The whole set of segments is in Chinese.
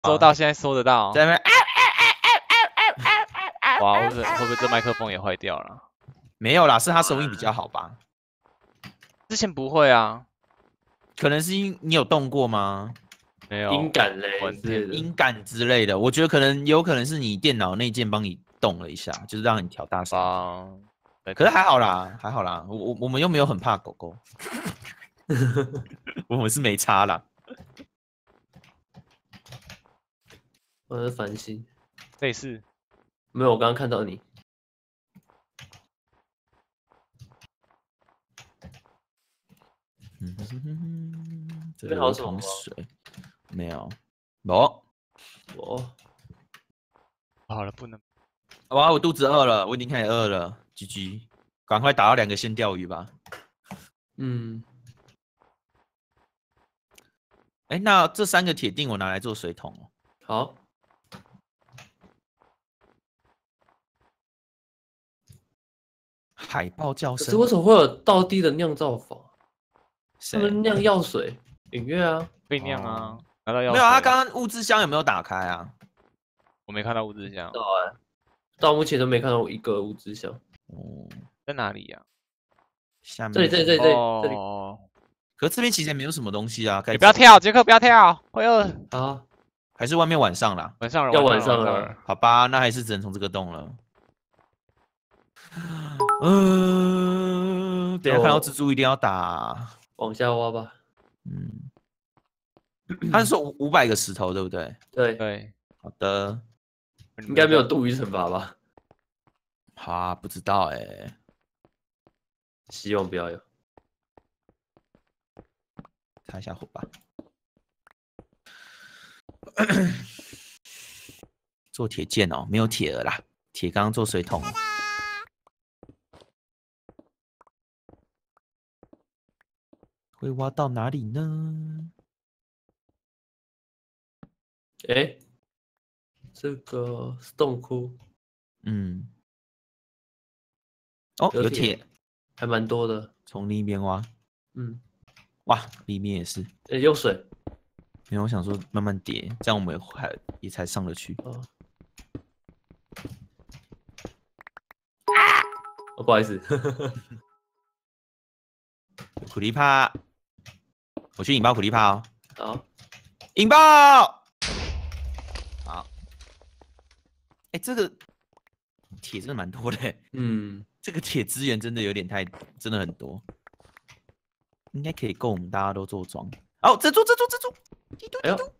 收到，现在收得到。 在那边哇，会不会这麦克风也坏掉了？ 没有啦，是他收音比较好吧？ 之前不会啊， 可能是你有动过吗？ 没有。 音感嘞， 音感之类的，我觉得有可能是你电脑内建帮你动了一下，就是让你调大声。可是还好啦，还好啦，我们又没有很怕狗狗，我们是没差啦。 我是繁星， 类似。 没有，我刚刚看到你。 这边还有桶水，没有，我好了，不能。 哇，我肚子饿了，我已经开始饿了。GG， 赶快打到2个先钓鱼吧。哎，那这3个铁锭我拿来做水桶哦。 好。 海豹叫声。 可是为什么会有道地的酿造法？ 他们酿药水，隐月啊， 可以酿啊。拿到药没有，他刚刚物资箱有没有打开啊？ 我没看到物资箱。 到目前都没看到一个物资箱。 在哪里呀？ 下面。 这里。 哦。 可是这边其实也没有什么东西啊。 你不要跳，杰克不要跳，会饿啊。 还是外面晚上啦？ 晚上了， 要晚上了。 好吧，那还是只能从这个洞了。等一下看到蜘蛛一定要打。 往下挖吧。 他是说500个石头，对不对？ 对。 好的。 应该没有杜鱼惩罚吧？ 好啊，不知道哎。 希望不要有。 开一下火吧。做铁剑哦，没有铁了啦，铁刚刚做水桶。会挖到哪里呢？ 哎，这个是洞窟。 哦，有铁， 还蛮多的。 从另一边挖。哇，里面也是。 有水。 因为我想说慢慢叠，这样我们也才上得去。 不好意思。 苦力怕，我去引爆苦力怕哦。 好， 引爆。好。哎，这个铁真的蛮多的。这个铁资源真的有点真的很多，应该可以够我们大家都做装。哦，蜘蛛！ 哎呦，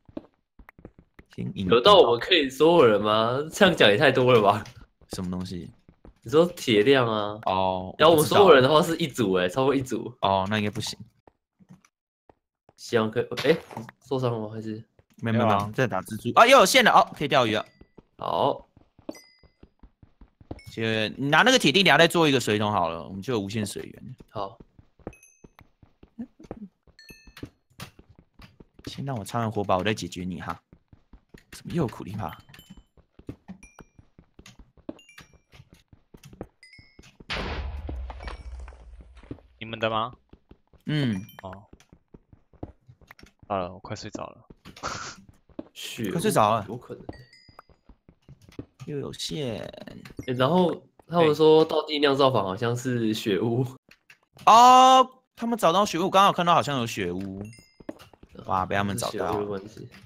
有到我们可以所有人吗？这样讲也太多了吧？ 什么东西？ 你说铁量啊？ 哦， 然后我们所有人的话是一组超过一组。 哦，那应该不行。 希望可以。哎，受伤了吗？还是？ 没有，在打蜘蛛啊！又有线了哦，可以钓鱼了。 好。 你拿那个铁锭，等下再做一个水桶好了，我们就有无限水源。 好。 先让我插完火把，我再解决你哈。怎么又有苦力怕？ 你们的吗？哦。好了，我快睡着了。 快睡着了？ 有可能。 又有线。 然后他们说道地酿造坊好像是雪屋。 哦，他们找到雪屋，刚好看到好像有雪屋。哇，被他们找到了。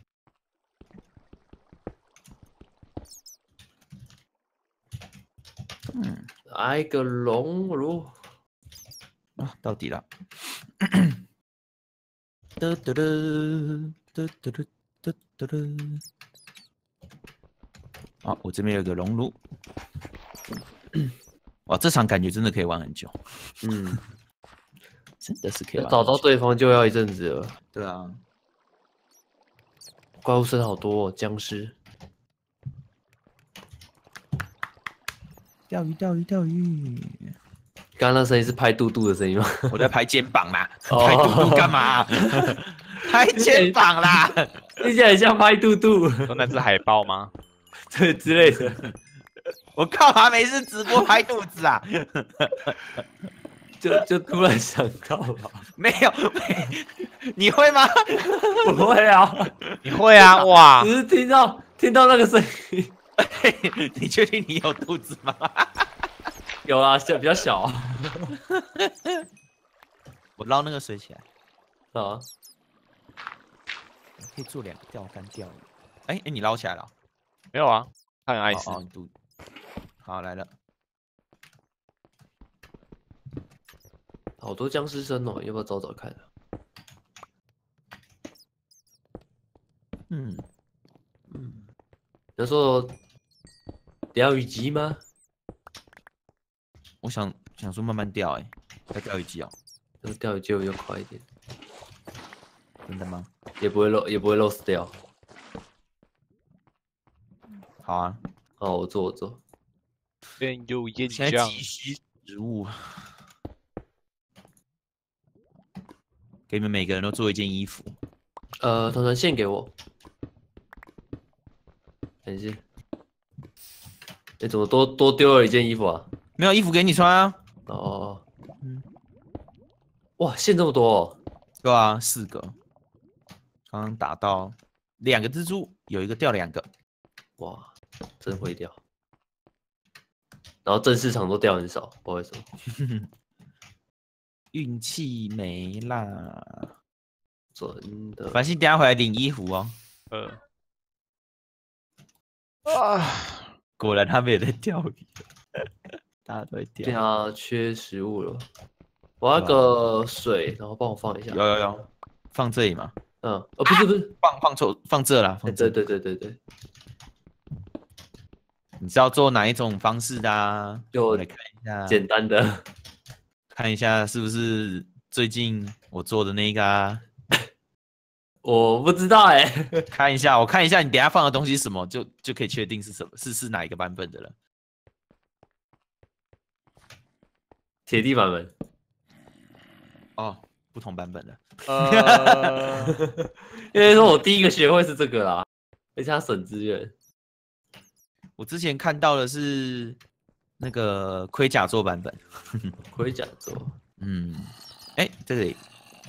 来个熔炉。 啊，到底了。好，我这边有个熔炉。哇，这场感觉真的可以玩很久。真的是可以玩。 找到对方就要一阵子了。 对啊。 怪物声好多僵尸。 钓鱼。 刚刚那声音是拍肚肚的声音吗？ 我在拍肩膀啦。拍肚肚干嘛？拍肩膀啦。 听起来很像拍肚肚。 说那是海豹吗？ 对之类的。 我干嘛没事直播拍肚子啊？ 就突然想到了。 没有， 你会吗？ 不会啊， 你会啊？哇！ 只是听到那个声音。 你确定你有肚子吗？ 有啊，比较小我捞那个水起来。 啊。 可以做2个钓竿钓鱼。哎，你捞起来了？ 没有啊，他很碍事。 哦，肚。好来了。 好多僵尸声哦，要不要找找看啊？你说钓鱼机吗？ 我想说慢慢钓，要钓鱼机哦。 那个钓鱼机会比较快一点。 真的吗？ 也不会 lost 掉。 好啊。 好，我做。 边有岩现在浆。 急需食物。给你们每个人都做一件衣服。 团献给我。等一下。你怎么多丢了一件衣服啊？ 没有衣服给你穿啊。 哦。哇，线这么多哦。 对啊，4个。刚刚打到2个蜘蛛，有一个掉2个。 哇，真会掉。然后正市场都掉很少，不好意思。 运气没啦。 真的。 繁星等下回来领衣服哦。果然他们也在钓鱼，大家都在钓。 对啊，缺食物了。我要个水，然后帮我放一下。 有，放这里嘛。 不是， 放这啦。 对。 你知道做哪一种方式的啊？ 就我来看一下， 简单的， 看一下是不是最近我做的那个啊？ 我不知道看一下，我看一下你等一下放的东西是什么，就可以确定是什么，是哪一个版本的了。 铁地版本。 哦，不同版本的。 因为说我第一个学会是这个啦，而且它省资源。 我之前看到的是那个盔甲做版本。 盔甲做。 这里。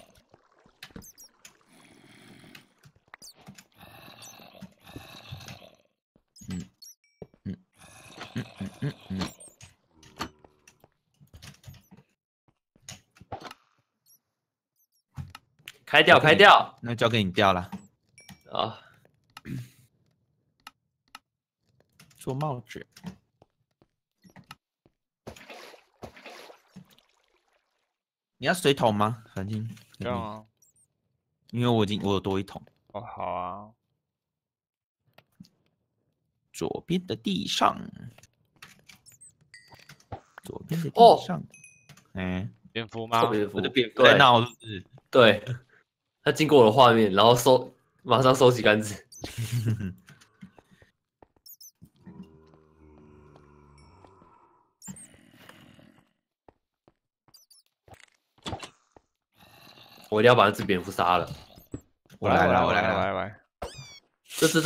开掉。 那交给你钓了。 啊。 做帽子。你要水桶吗？反正这样啊。 因为我有多一桶。 哦，好啊。 左边的地上。 蝙蝠吗？ 我的蝙蝠在闹是不是？ 对，他经过我的画面，然后马上收起杆子。我一定要把那只蝙蝠杀了。 我来了。 这只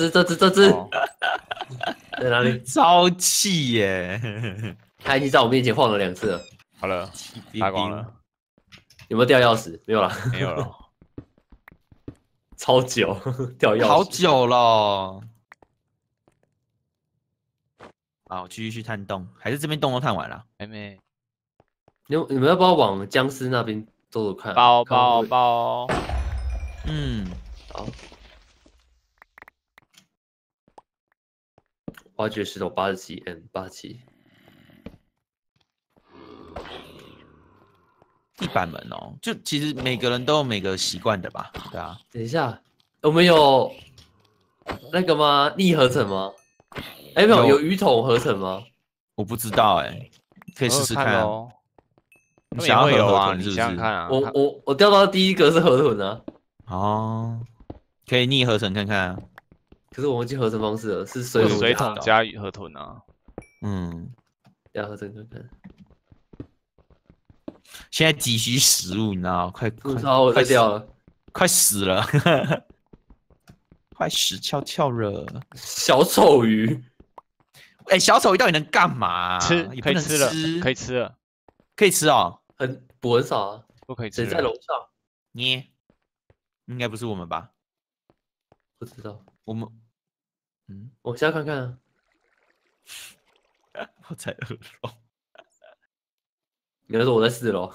在哪里？ 超气耶！ 他已经在我面前晃了2次了。 好了，打光了。 有没有掉钥匙？没有了。 没有了。 超久，掉钥匙。 好久了。好，继续去探洞，还是这边洞都探完了？ 还没。 你们要不要往僵尸那边走走看？ 包。 好。挖掘石头87N87。 地板门哦，就其实每个人都有每个习惯的吧？对啊。 等一下，我们有那个吗？逆合成吗？没有，有鱼桶合成吗？ 我不知道可以试试看哦。 你想要有啊？ 河豚是不是？ 你想想看啊。 我钓到第一个是河豚啊。 哦，可以逆合成看看啊。 可是我忘记合成方式了，是水桶加河豚啊。 要合成看看。 现在急需食物，你知道吗？快！ 我快掉了， 快死了，快死翘了。 小丑鱼， 小丑鱼到底能干嘛？ 可以吃了， 可以吃哦。 补很少啊。 不可以吃。 谁在楼上？ 捏。 应该不是我们吧？ 不知道。 我们， 我现在看看啊。 我在2楼。 你要说我在4楼。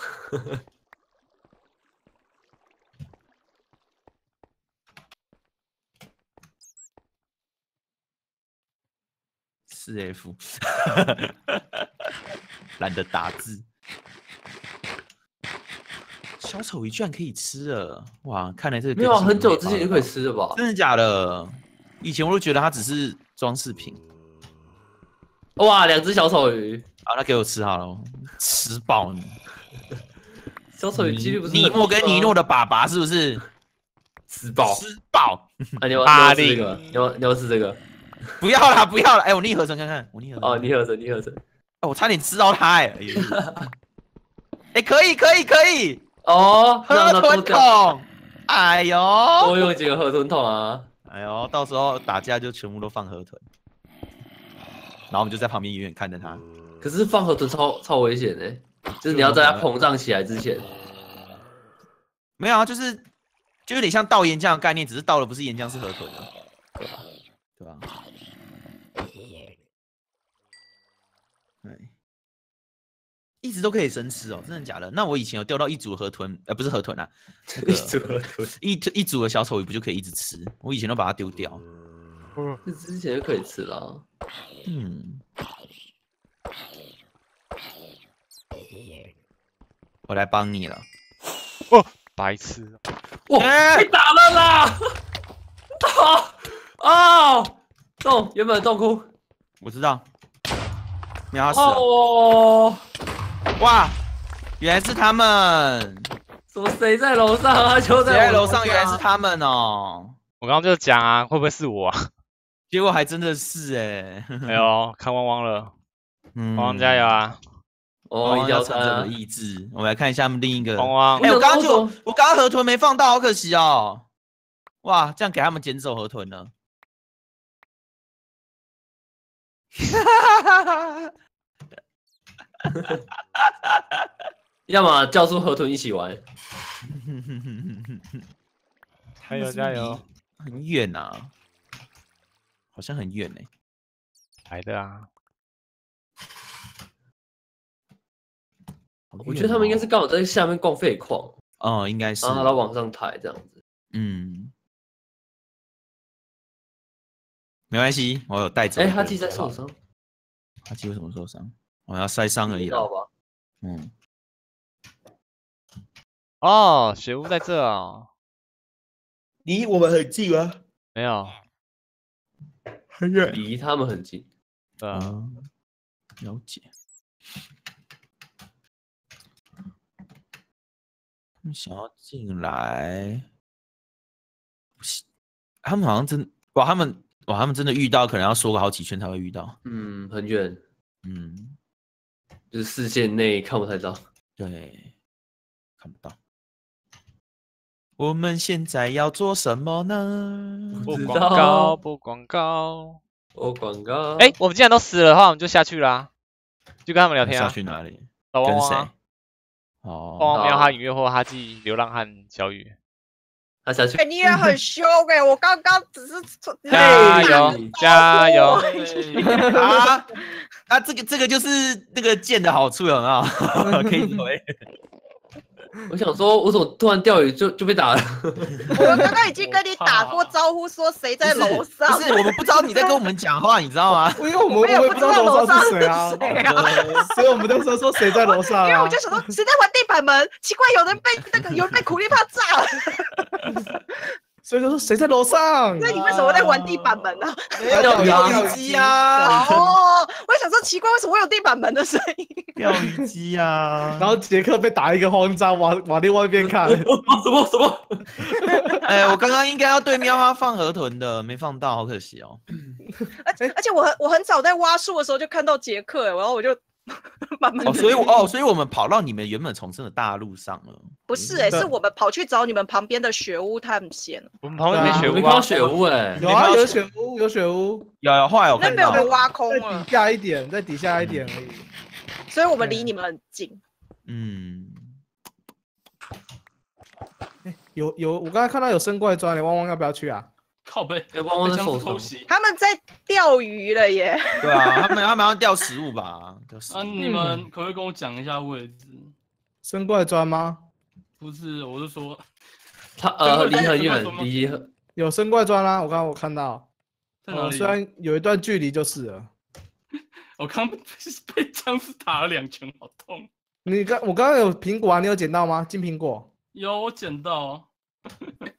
4F， 懒得打字。小丑鱼居然可以吃了，哇！看来这个没有很久之前就可以吃了吧？ 真的假的？以前我都觉得它只是装饰品。 哇，2只小丑鱼， 好，那给我吃好了，吃饱你。 小丑鱼几率不是尼莫跟尼诺的爸爸是不是？ 吃饱， 吃饱。 啊，你要吃这个？你要吃这个？ 不要啦，不要啦！哎，我逆合成看看，我逆合成。 哦，逆合成，逆合成。 哎，我差点吃到它哎！哎，可以。 哦， 河豚桶。哎呦， 多用几个河豚桶啊！ 哎呦，到时候打架就全部都放河豚，然后我们就在旁边远远看着它。 可是放河豚超危险的，就是你要在它膨胀起来之前。 没有啊，就有点像倒岩浆的概念，只是倒的不是岩浆，是河豚了，对吧？对，一直都可以生吃哦，真的假的？那我以前有钓到一组河豚，不是河豚啊， 一组河豚， 一组的小丑鱼不就可以一直吃？我以前都把它丢掉。 这之前就可以吃了。 我来帮你了。 哦，白痴！ 哇，被打了啦！洞，原本洞窟， 我知道。秒死了！ 哦， 哇，原来是他们！ 怎么谁在楼上啊？就在楼上，原来是他们哦！ 我刚刚就讲啊，会不会是我啊？ 结果还真的是哎！ 哎呦，看汪汪了，汪汪加油啊！ 哦，要趁着我的意志，我们来看一下他们另一个汪汪。 哎，我刚刚河豚没放到，好可惜哦！哇，这样给他们捡走河豚了。 要么叫出河豚一起玩。 加油加油！ 很远啊，好像很远呢。 来的啊！ 我觉得他们应该是刚好在下面逛废矿。 哦，应该是。 然后它往上抬这样子。 没关系，我有带走。 哎，他自己在受伤。 他自己为什么受伤？我要摔伤而已啦。 哦，雪屋在这哦。 离我们很近吗？ 没有， 很远。 离他们很近。 对啊。 了解。想要进来，他们好像真他们真的遇到，可能要说个好几圈才会遇到。 很远。就是视线内看不太到。 对，看不到。我们现在要做什么呢？ 播广告，播广告， 播广告。 哎，我们既然都死了的话，我们就下去啦，就跟他们聊天啊。 下去哪里？ 找汪汪啊。 哦， 汪汪没有哈隐月或哈记流浪汉小雨。 他下去。 你也很凶哎！我刚刚只是加油加油啊！这个就是那个剑的好处有没有？可以回。 我想说，我怎么突然钓鱼就被打了？ 我刚刚已经跟你打过招呼，说谁在楼上。 不是，我们不知道你在跟我们讲话，你知道吗？ 因为我们也不知道楼上是谁啊，所以我们就说谁在楼上。 因为我就想说谁在玩地板门，奇怪，有人被苦力怕炸了。 所以就说谁在楼上？ 那你为什么在玩地板门呢？ 钓鱼机啊！ 哦，我想说奇怪，为什么会有地板门的声音？ 钓鱼机啊！ 然后杰克被打一个慌张，往另外一边看。什么？ 哎，我刚刚应该要对喵妈放河豚的，没放到，好可惜哦。 而且我很早在挖树的时候就看到杰克，然后我就慢慢。 所以我们跑到你们原本重生的大路上了。 不是是我们跑去找你们旁边的雪屋探险。 我们旁边没雪屋， 没看到雪屋哎。 有啊，有雪屋，有雪屋。 有，后来我看到。 那被我们挖空了。 在底下一点而已。 所以我们离你们很近。 有，我刚才看到有生怪砖，汪汪要不要去啊？ 靠背， 汪汪在受伤。 他们在钓鱼了耶。 对啊，他们要钓食物吧？ 你们可不可以跟我讲一下位置？ 生怪砖吗？ 不是，我是说， 离很远，离有生怪砖啦，我看到。 在哪里？ 虽然有一段距离就是了。 我刚被僵尸打了2拳，好痛。 我刚刚有苹果啊，你有捡到吗？金苹果？ 有，我捡到。